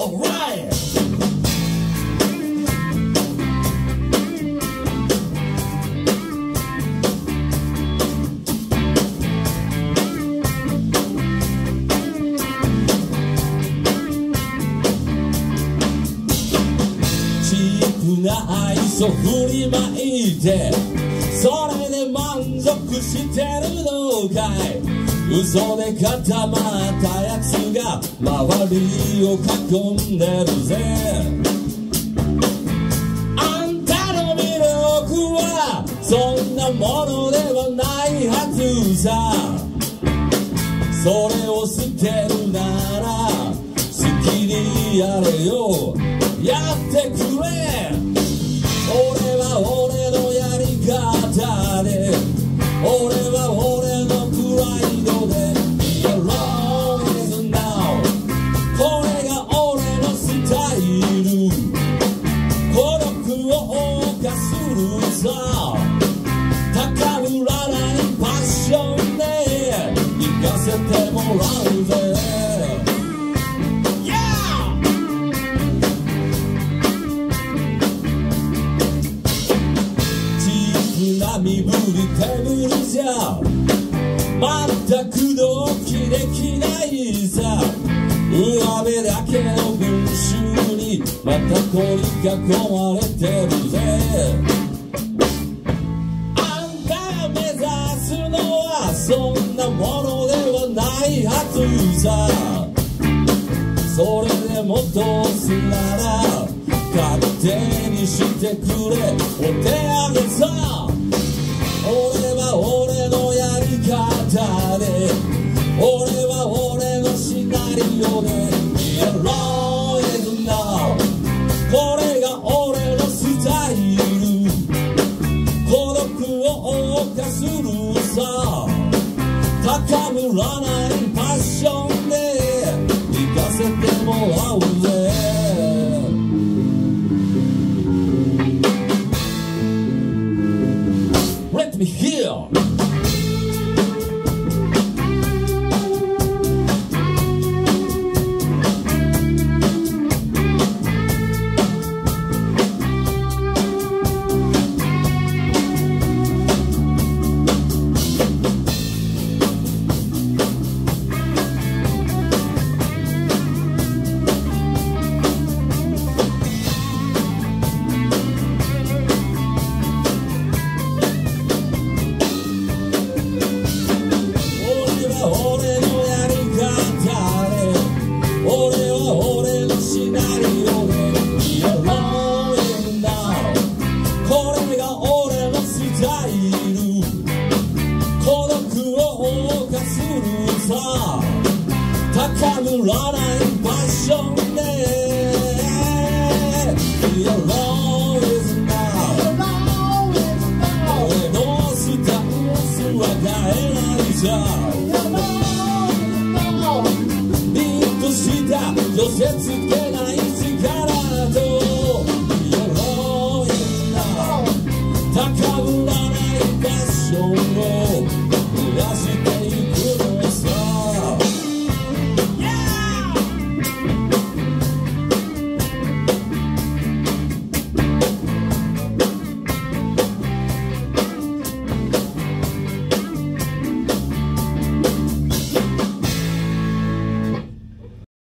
Alright! チープな愛想振りまいてそれで満足してるのかい嘘で固まったやつが周りを囲んでるぜあんたの魅力はそんなものではないはずさそれを捨てるなら好きにやれよやってくれ俺は俺のやり方で俺は俺のプライドで You're wrong is now これが俺のスタイル孤独を謳歌するさ高ぶらないパッションで行かせてもらうぜ身振り手振りじゃ全く動機できないさ上辺だけの群衆にまた取り囲まれてるぜあんたが目指すのはそんなものではないはずさそれでもどうすなら勝手にしてくれお手上げさ俺は俺のやり方で俺は俺のシナリオで You're wrong is now これが俺のスタイル孤独を謳歌するさ高ぶらないパッションで行かせてもらうぜLet me hear高ぶらないパッションで You're wrong is now 俺のスタンスは変えないじゃ凛とした寄せつけない力と You're wrong is now 高ぶらないパッション